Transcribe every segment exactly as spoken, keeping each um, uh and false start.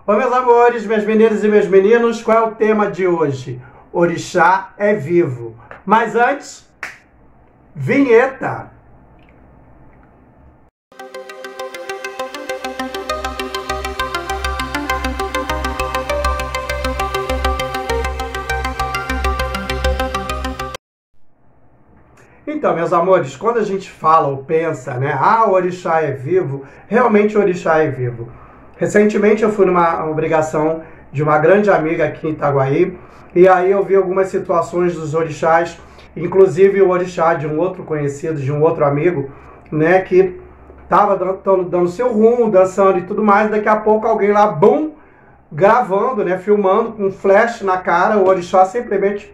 Oi, meus amores, minhas meninas e meus meninos, qual é o tema de hoje? Orixá é vivo. Mas antes, vinheta! Então, meus amores, quando a gente fala ou pensa, né, ah, o orixá é vivo, realmente o orixá é vivo. Recentemente eu fui numa obrigação de uma grande amiga aqui em Itaguaí, e aí eu vi algumas situações dos orixás, inclusive o orixá de um outro conhecido, de um outro amigo, né, que estava dando, dando seu rumo, dançando e tudo mais, daqui a pouco alguém lá, bum, gravando, né, filmando com um flash na cara, o orixá simplesmente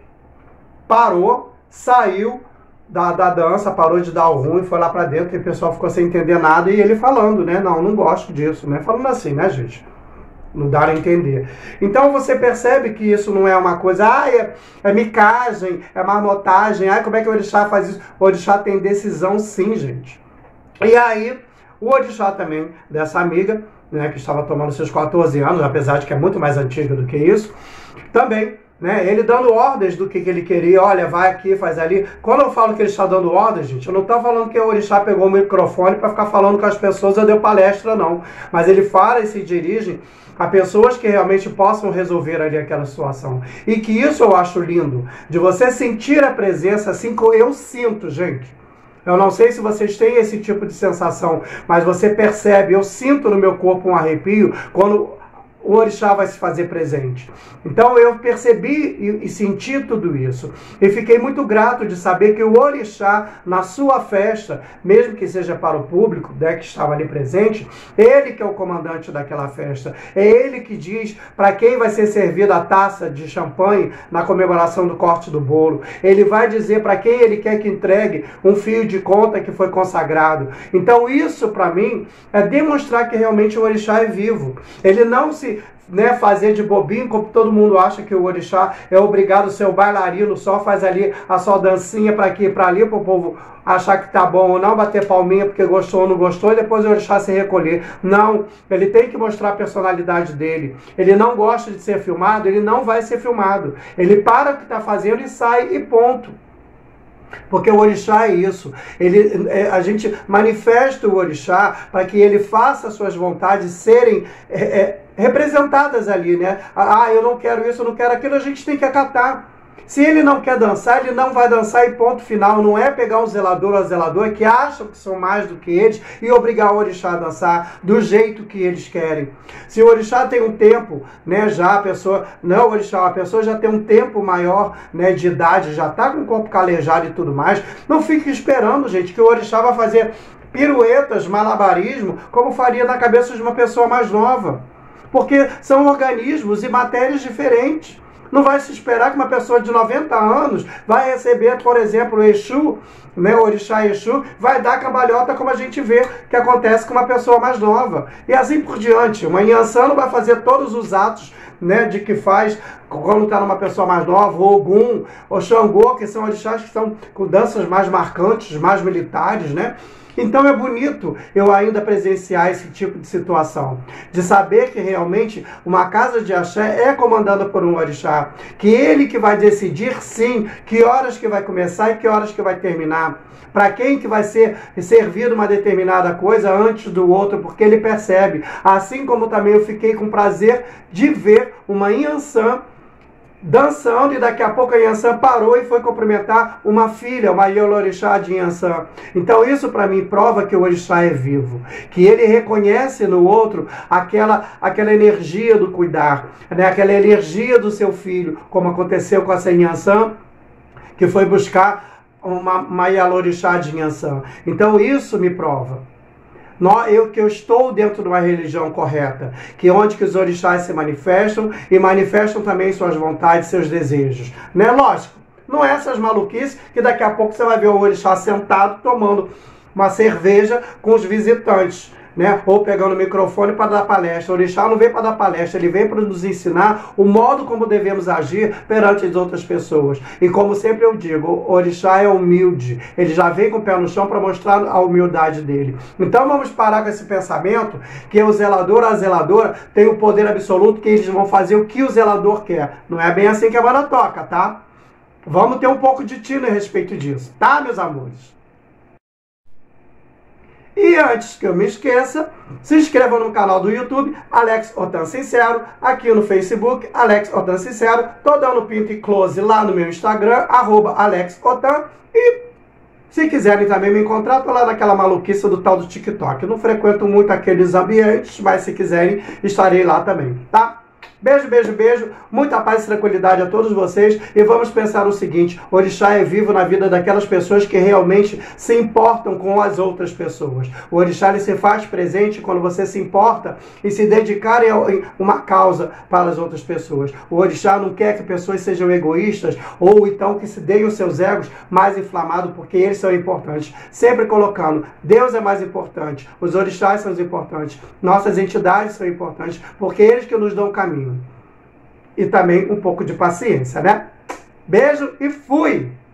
parou, saiu Da, da dança, parou de dar o ruim, foi lá pra dentro e o pessoal ficou sem entender nada e ele falando, né, não, não gosto disso, né, falando assim, né, gente, não dá a entender. Então você percebe que isso não é uma coisa, ah, é, é micagem, é marmotagem, ah, como é que o orixá faz isso? O orixá tem decisão sim, gente. E aí, o orixá também, dessa amiga, né, que estava tomando seus quatorze anos, apesar de que é muito mais antiga do que isso, também, né, ele dando ordens do que, que ele queria, olha, vai aqui, faz ali. Quando eu falo que ele está dando ordens, gente, eu não estou falando que o orixá pegou o microfone para ficar falando com as pessoas ou deu palestra, não. Mas ele fala e se dirige a pessoas que realmente possam resolver ali aquela situação. E que isso eu acho lindo, de você sentir a presença assim como eu sinto, gente. Eu não sei se vocês têm esse tipo de sensação, mas você percebe, eu sinto no meu corpo um arrepio quando o orixá vai se fazer presente. Então eu percebi e, e senti tudo isso. E fiquei muito grato de saber que o orixá, na sua festa, mesmo que seja para o público, né, que estava ali presente, ele que é o comandante daquela festa. É ele que diz para quem vai ser servida a taça de champanhe na comemoração do corte do bolo. Ele vai dizer para quem ele quer que entregue um fio de conta que foi consagrado. Então isso, para mim, é demonstrar que realmente o orixá é vivo. Ele não se Né, fazer de bobinho, como todo mundo acha que o orixá é obrigado a ser o bailarino, só faz ali a sua dancinha para aqui e para ali, para o povo achar que tá bom ou não, bater palminha porque gostou ou não gostou, e depois o orixá se recolher. Não, ele tem que mostrar a personalidade dele. Ele não gosta de ser filmado, ele não vai ser filmado. Ele para o que está fazendo e sai e ponto. Porque o orixá é isso, ele, é, a gente manifesta o orixá para que ele faça as suas vontades serem é, é, representadas ali, né? Ah, eu não quero isso, eu não quero aquilo, a gente tem que acatar. Se ele não quer dançar, ele não vai dançar e ponto final. Não é pegar um zelador ou zeladora que acham que são mais do que eles e obrigar o orixá a dançar do jeito que eles querem. Se o orixá tem um tempo, né, já a pessoa, não, o orixá, a pessoa já tem um tempo maior, né, de idade, já tá com o corpo calejado e tudo mais, não fique esperando, gente, que o orixá vai fazer piruetas, malabarismo, como faria na cabeça de uma pessoa mais nova. Porque são organismos e matérias diferentes. Não vai se esperar que uma pessoa de noventa anos vai receber, por exemplo, o Exu, né, o orixá Exu, vai dar cambalhota como a gente vê que acontece com uma pessoa mais nova. E assim por diante. Uma Inhansã não vai fazer todos os atos, né, de que faz quando está numa pessoa mais nova, o Ogum, o Xangô, que são orixás que estão com danças mais marcantes, mais militares, né? Então é bonito eu ainda presenciar esse tipo de situação, de saber que realmente uma casa de axé é comandada por um orixá, que ele que vai decidir, sim, que horas que vai começar e que horas que vai terminar, para quem que vai ser servido uma determinada coisa antes do outro, porque ele percebe. Assim como também eu fiquei com prazer de ver uma Inhansã dançando, e daqui a pouco a Inhansã parou e foi cumprimentar uma filha, uma Iolorixá de Inhansã. Então isso para mim prova que o orixá é vivo, que ele reconhece no outro aquela, aquela energia do cuidar, né? Aquela energia do seu filho, como aconteceu com essa Inhansã, que foi buscar uma, uma Iolorixá de Inhansã. Então isso me prova Eu, que eu estou dentro de uma religião correta, que é onde que os orixás se manifestam e manifestam também suas vontades, seus desejos. Né? Lógico, não é essas maluquices que daqui a pouco você vai ver o orixá sentado tomando uma cerveja com os visitantes. né, ou pegando o microfone para dar palestra. O orixá não vem para dar palestra, ele vem para nos ensinar o modo como devemos agir perante as outras pessoas. E como sempre eu digo, o orixá é humilde, ele já vem com o pé no chão para mostrar a humildade dele. Então vamos parar com esse pensamento que o zelador ou a zeladora tem o poder absoluto, que eles vão fazer o que o zelador quer. Não é bem assim que a banda toca, tá? Vamos ter um pouco de tino a respeito disso, tá, meus amores? E antes que eu me esqueça, se inscreva no canal do YouTube, Alex Otan Sincero, aqui no Facebook, Alex Otan Sincero, tô dando pinto e close lá no meu Instagram, arroba Alex Otan, e se quiserem também me encontrar, tô lá naquela maluquice do tal do TikTok. Eu não frequento muito aqueles ambientes, mas se quiserem, estarei lá também, tá? Beijo, beijo, beijo, muita paz e tranquilidade a todos vocês, e vamos pensar o seguinte: o orixá é vivo na vida daquelas pessoas que realmente se importam com as outras pessoas. O orixá ele se faz presente quando você se importa e se dedicar em uma causa para as outras pessoas. O orixá não quer que pessoas sejam egoístas ou então que se deem os seus egos mais inflamados, porque eles são importantes. Sempre colocando, Deus é mais importante, os orixás são os importantes, nossas entidades são importantes, porque eles que nos dão o caminho. E também um pouco de paciência, né? Beijo e fui!